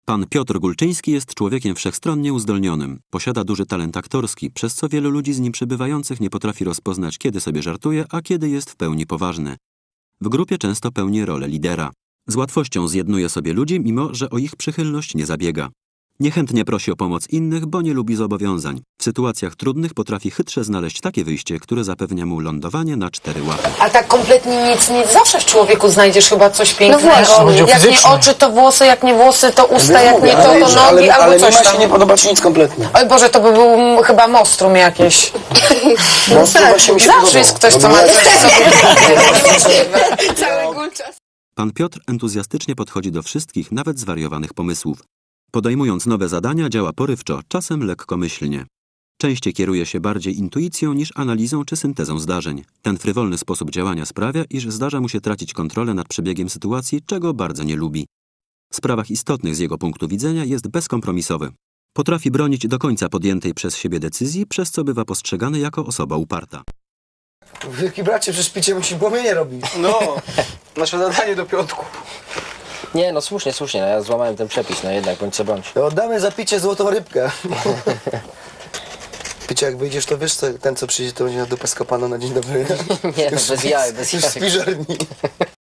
Pan Piotr Gulczyński jest człowiekiem wszechstronnie uzdolnionym. Posiada duży talent aktorski, przez co wielu ludzi z nim przybywających nie potrafi rozpoznać, kiedy sobie żartuje, a kiedy jest w pełni poważny. W grupie często pełni rolę lidera. Z łatwością zjednuje sobie ludzi, mimo że o ich przychylność nie zabiega. Niechętnie prosi o pomoc innych, bo nie lubi zobowiązań. W sytuacjach trudnych potrafi chytrze znaleźć takie wyjście, które zapewnia mu lądowanie na 4 łapy. Ale tak kompletnie nic zawsze w człowieku znajdziesz chyba coś pięknego. właśnie. Jak nie oczy, to włosy, jak nie włosy, to usta, jak nie to nogi, albo ale coś nie ma tam. się nie podobać nic kompletnie. Oj Boże, to by był chyba monstrum jakieś. Monstrum właśnie mi się Zawsze podobało. jest ktoś, co ma coś w sobie. Cały gulczas. Pan Piotr entuzjastycznie podchodzi do wszystkich, nawet zwariowanych pomysłów. Podejmując nowe zadania, działa porywczo, czasem lekkomyślnie. Częściej kieruje się bardziej intuicją niż analizą czy syntezą zdarzeń. Ten frywolny sposób działania sprawia, iż zdarza mu się tracić kontrolę nad przebiegiem sytuacji, czego bardzo nie lubi. W sprawach istotnych z jego punktu widzenia jest bezkompromisowy. Potrafi bronić do końca podjętej przez siebie decyzji, przez co bywa postrzegany jako osoba uparta. Wielki bracie, przecież picie musi płomienie robić. No, nasze zadanie do piątku. Nie, no słusznie, no ja złamałem ten przepis, no jednak, bądź co bądź. To oddamy za picie złotą rybkę. Picie, jak wyjdziesz, to wiesz, ten co przyjdzie, to będzie na dupę skopaną na dzień dobry. Nie, no, bez jaj, bez Już jaj. z piżarni.